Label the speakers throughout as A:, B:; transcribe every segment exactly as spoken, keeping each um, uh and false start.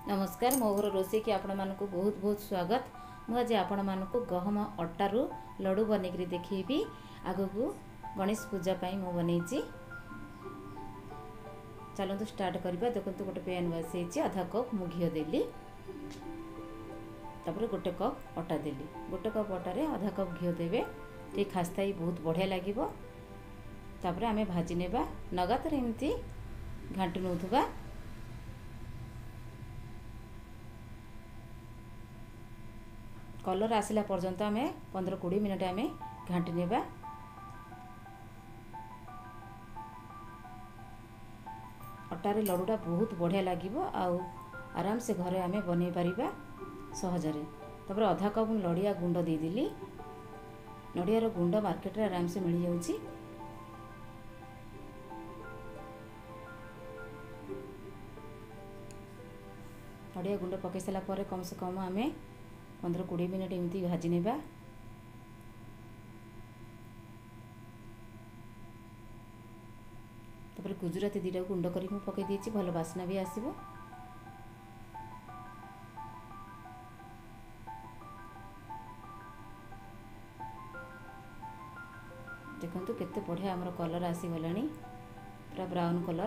A: नमस्कार मो घर रोसे की आपण मानक बहुत बहुत स्वागत। मुझे आपण मानक गहम अटारू लड्डू बनईकरी देखी आग को गणेश पूजा मु बनई। चलतु स्टार्ट करवा। देखो गोटे पैन बसई आधा कप मु घी देली तापर गोटे कप अटा देली। गोटे कप अटार आधा कप घी देवे टे खास्ता बहुत बढ़िया लगे। तापर आमे भाजी नेबा लगातार एमती घाटी नौथुबा। कलर आसला पर्यंत आम पंद्रह कोड़े मिनट आम घाटी नेबा। अटारे लड्डूटा बहुत बढ़िया लगे आराम से घरे आम बन पारिबा सहजरे। तापर अधा कप नड़िया गुंड देदेली। नड़ियार गुंड मार्केट रे आराम से मिल जाउची। नड़िया गुंड पकई सारा पर कम से कम आम पंद्रह कोड़े मिनट एमती भाजी नेबा। तापर गुजराती दीटा गुंड करी मु पकई देछि, भल बास्ना भी आसीबो। देखंतु केते बढ़िया हमर कलर आसी गलानी, पूरा ब्राउन कलर।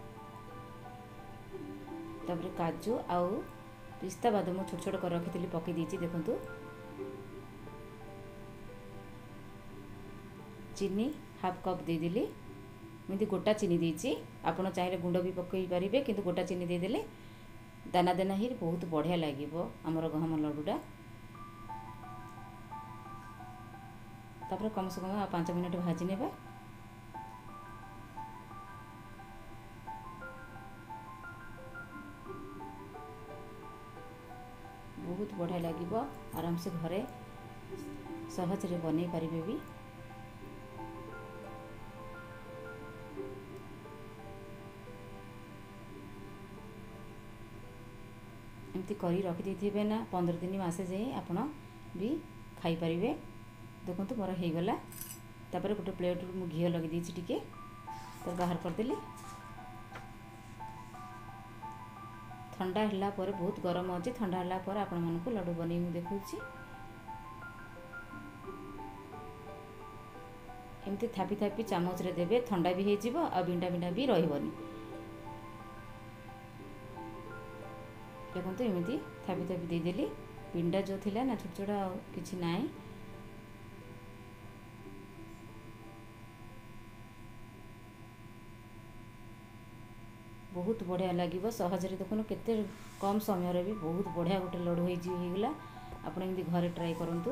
A: तापर काजू आउ पिस्ता बादाम छोट छोट कर रखी पकई देछि। देखंतु चीनी हाफ कप दे देली। एमती गोटा चीनी देछि, आपण चाहे गुंड भी पकई पारिबे, किंतु गोटा चीनी दे देले दाना दाना ही बहुत बढ़िया लागिबो हमर गहम लड्डूटा। तापर कम से कम पाँच मिनट भाजी नेबा। बहुत बढ़िया लगे, आराम से घरे सहज रे बन पारिबे भी। एमती करी रखी देथिबे ना पंद्रह दिन मासे जाए आपण भी खाई पारिबे। देखंतु मोर हो गला। तापर गोटे प्लेट मु घी लगे देछि टिके, तो बाहर कर देली। ठंडा हला पर बहुत गरम अच्छे, ठंडा हला पर आपण मानकु लड्डू बनै मु देखुछि। एमती थापी थापी चामच रे देबे, ठंडा भी हे जिवो आ बिंडा बिंडा भी रहिबनी। देखंतु एमती थापी थापी दे देली। बिंडा जो थिला ना छोट छोटा किछि नाही। बहुत बढ़िया लगे सहज। देखो केते कम समय रे भी बहुत बढ़िया गोटे लड्डू हो गला। आपण एमती घरे ट्राई करंतु।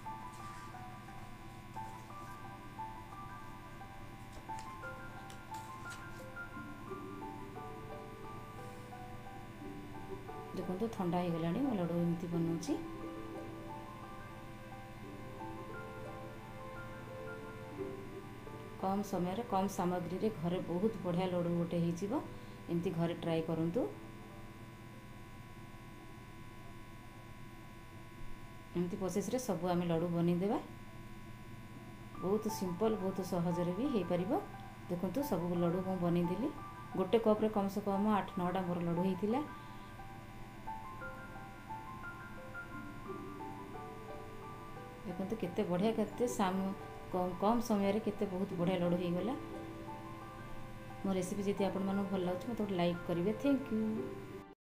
A: देखो ठंडा हो गलानी, मो लड्डू एमती बनौछि। कम समय रे कम सामग्री रे घरे बहुत बढ़िया लड्डू गोटे हो जिवो। एमती घरे ट्राई करंतु। एमती प्रोसेस रे सब आम लड्डू बनी देबा। बहुत सिंपल, बहुत सहज रे भी हो पारिबो। देखंतु सब लड्डू मु बनी देली। गोटे कप रे कम से कम आठ नौ टा मोर लड्डू हेतिला। देखंतु केते बढ़िया, केते साम कम कम समय रे केते बहुत बढ़िया लड्डू हो गला। मो रेसिपी जदि आपण मानक भल लागुछि मते लाइक करिवे। Thank you.